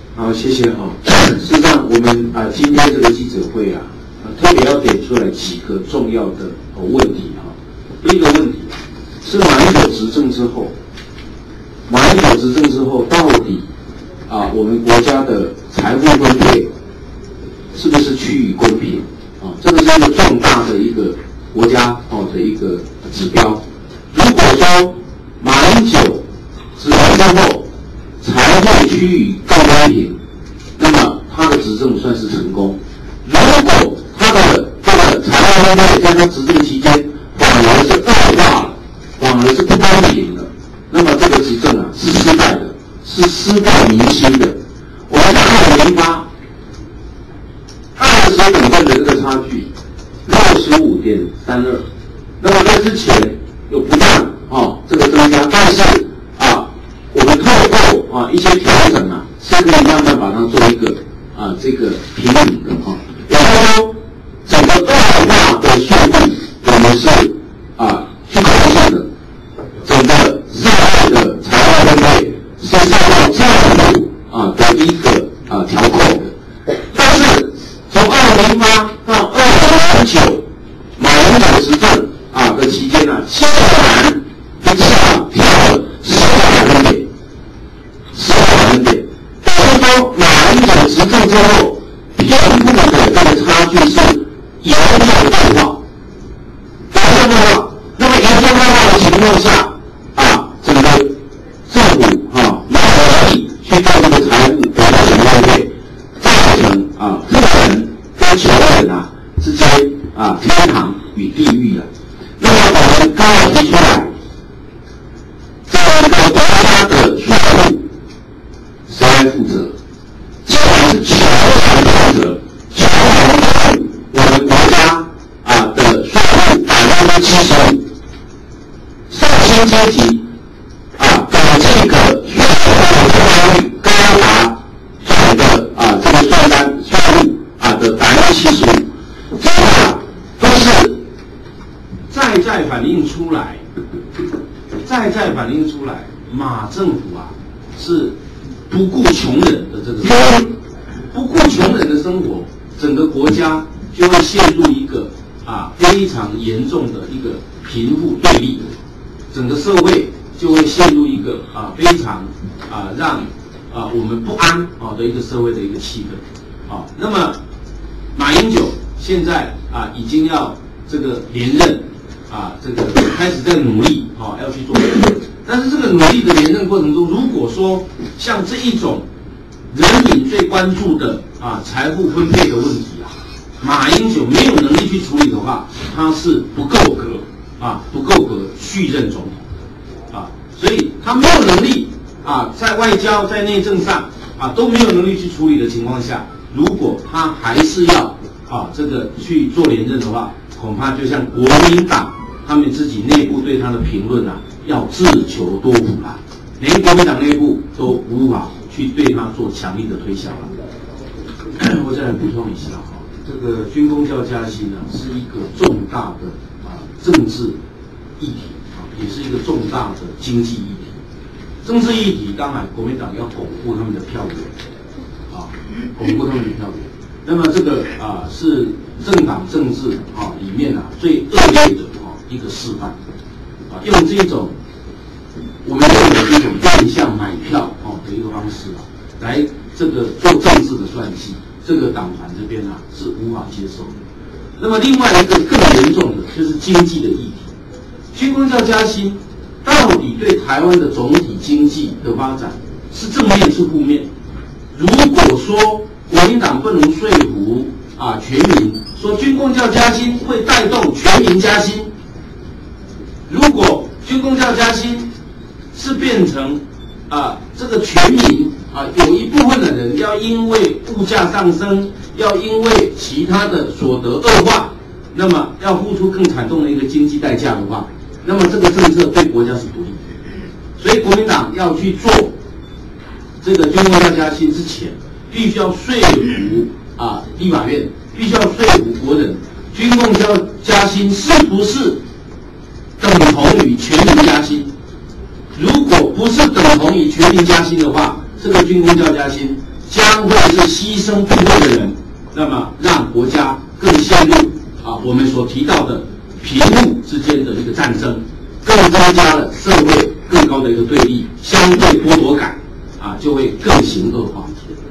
好，谢谢哈。事实上，我们今天这个记者会特别要点出来几个重要的问题哈。第一个问题是马英九执政之后，到底我们国家的财富分配是不是趋于公平啊？这个是一个重大的一个国家的一个指标。如果说马英九执政之后财会趋于更公平，那么他的执政算是成功。如果他的这个财务分配在他执政期间反而是恶化了，反而是不公平的，那么这个执政是失败的，是失败民心的。我们看20等份的这个差距65.32，那么在之前有不断这个增加，但是我们透过一些调整是可以慢慢把它做一个这个平衡的也就是说，整个恶化的速度我们是去考虑的，整个社会的财务分配是受到政府的一个调控的。但是从2008到2019，马英九执政的期间竟然一次跳了10%，10%。就是说，马英九执政之后，贫富的这个差距是严重恶化。那么严重恶化的情况下，整个政府没有能力去做这个财务的分配，造成个人跟穷人之间天堂与地狱了。那么我们刚好提出来，这个国家的税务谁来负责？既然是穷人负责，穷人我们国家的税务75%，上薪阶级给这个税务的收率高达总的这个税务的75%，这个都是再反映出来，马政府是不顾穷人的这个生活，不顾穷人的生活，整个国家就会陷入一个非常严重的一个贫富对立，整个社会就会陷入一个非常让我们不安的一个社会的一个气氛。那么马英九现在已经要这个连任这个开始在努力要去做连任，但是这个努力的连任过程中，如果说像这一种人民最关注的财富分配的问题马英九没有能力去处理的话，他是不够格续任总统所以他没有能力在外交在内政上都没有能力去处理的情况下，如果他还是要这个去做连任的话，恐怕就像国民党他们自己内部对他的评论要自求多福连国民党内部都无法去对他做强力的推销我再来补充一下这个军公教加薪是一个重大的政治议题也是一个重大的经济议题。政治议题当然国民党要巩固他们的票源巩固他们的票源。那么这个是政党政治里面最恶劣的一个示范用这种我们认为这种变相买票的一个方式来这个做政治的算计，这个党团这边是无法接受的。那么另外一个更严重的就是经济的议题，军公教加薪到底对台湾的总体经济的发展是正面是负面？如果说国民党不能说服全民说军公教加薪会带动全民加薪，如果军公教加薪是变成这个全民有一部分的人要因为物价上升，要因为其他的所得恶化，那么要付出更惨重的一个经济代价的话，那么这个政策对国家是不利的。所以国民党要去做这个军公教加薪之前，必须要说服立法院，必须要说服国人，军公教加薪是不是等同于全民加薪？如果不是等同于全民加薪的话， 这个军公教加薪将会是牺牲部队的人，那么让国家更陷入我们所提到的贫富之间的一个战争，更增加了社会更高的一个对立，相对剥夺感就会更形恶化。